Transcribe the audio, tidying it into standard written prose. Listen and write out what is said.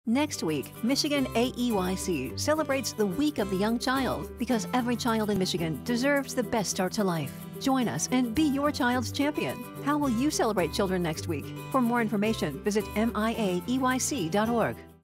Next week, Michigan AEYC celebrates the Week of the Young Child because every child in Michigan deserves the best start to life. Join us and be your child's champion. How will you celebrate children next week? For more information, visit MiAEYC.org.